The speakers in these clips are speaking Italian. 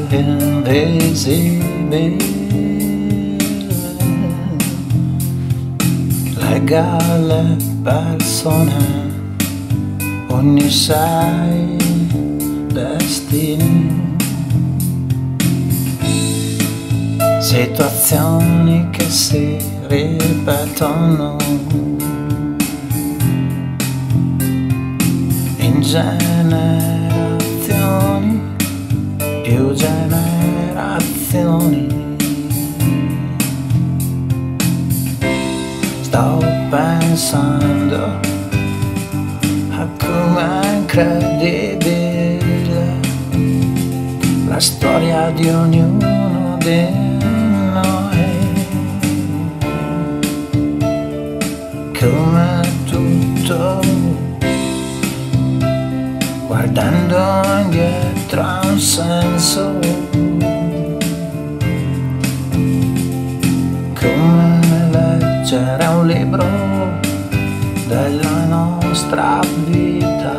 invisibile lega le persone, unisce i destini, situazioni che si ripetono in generazioni, più generazioni. Sto pensando a com'è incredibile la storia di ognuno di noi, come tutto guardando indietro ha un senso, come leggere un libro della nostra vita.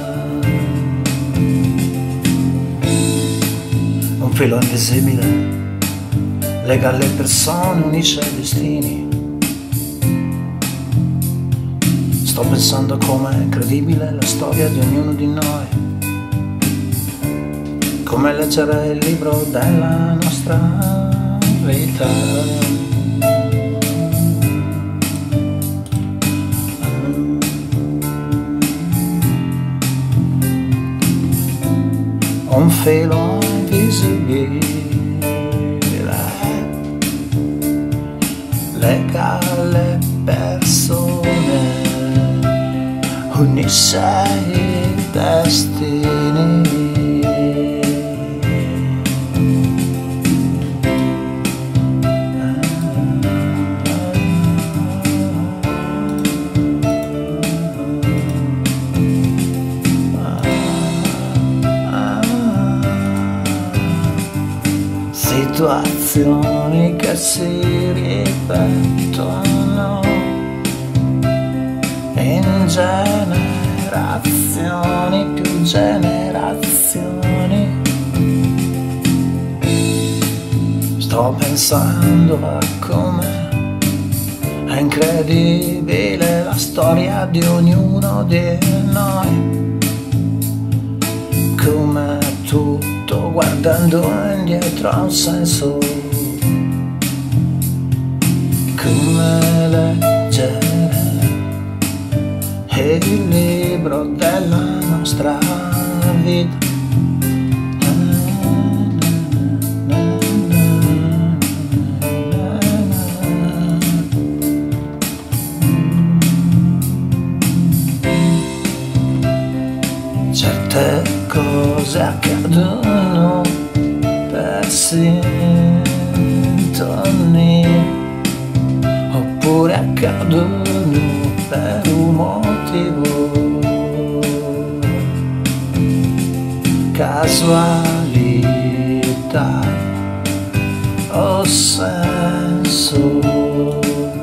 Un filo invisibile lega le persone, unisce i destini. Sto pensando com'è incredibile la storia di ognuno di noi, come leggere il libro della nostra vita. Un filo invisibile lega le persone, unisce i destini. Situazioni che si ripetono in generazioni, più generazioni. Sto pensando a come è incredibile la storia di ognuno di noi, come tutto guardando indietro ha un senso, come leggere il libro della nostra vita. Certe cose accadono per sintonia, oppure accadono per un motivo, casualità o senso.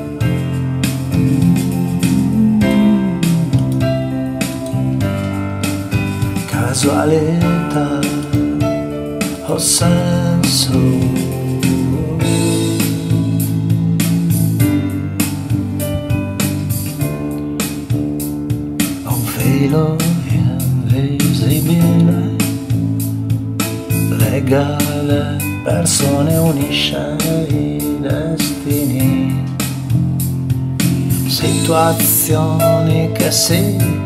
Casualità o senso. Un filo invisibile lega le persone, unisce i destini, situazioni che si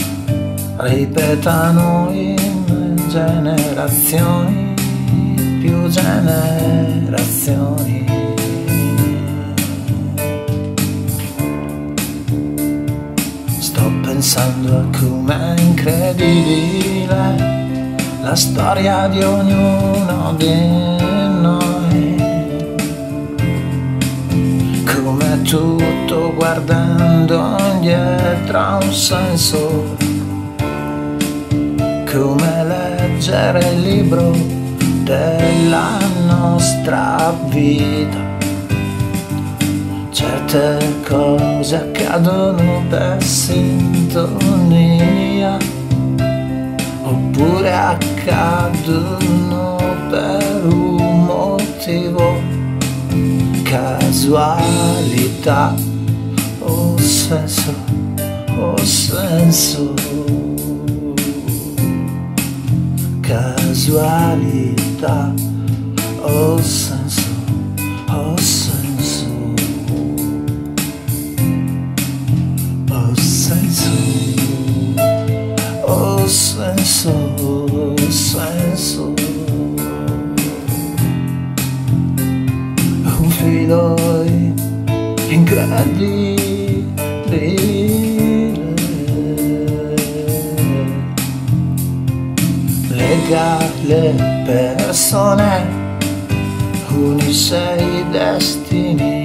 ripetano in generazioni, più generazioni. Sto pensando a com'è incredibile la storia di ognuno di noi, come tutto guardando indietro ha un senso, come leggere il libro della nostra vita. Certe cose accadono per sintonia, oppure accadono per motivo, casualità o senso, o senso, casualità o senso, o senso, o senso, o senso, o senso. Un filo incredibile, lega le persone, unisce i destini.